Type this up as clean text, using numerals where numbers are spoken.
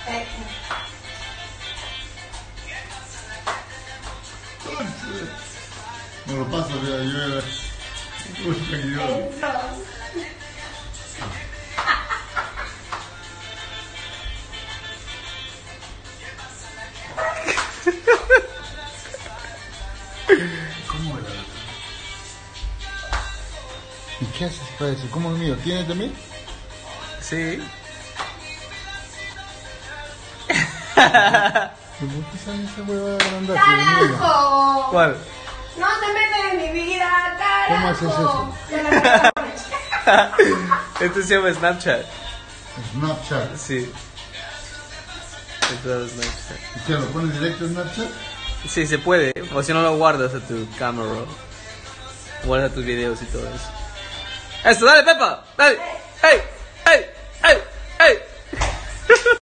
No lo paso, yo uy, tranquilo. ¿Cómo era? ¿Y qué haces para eso? ¿Cómo el mío? ¿Tiene también? Sí. ¿Por qué sale esa huevada grande? ¡Carajo! ¿Cuál? No te metas en mi vida, carajo. ¿Cómo haces eso? Este se llama Snapchat. Snapchat. Sí. Esto es Snapchat. ¿Y qué? ¿Lo pones directo en Snapchat? Sí, se puede. O si no lo guardas a tu cámara. Guarda tus videos y todo eso. ¡Eso! ¡Dale, Pepa! ¡Dale! ¡Ey! ¡Ey! ¡Ey!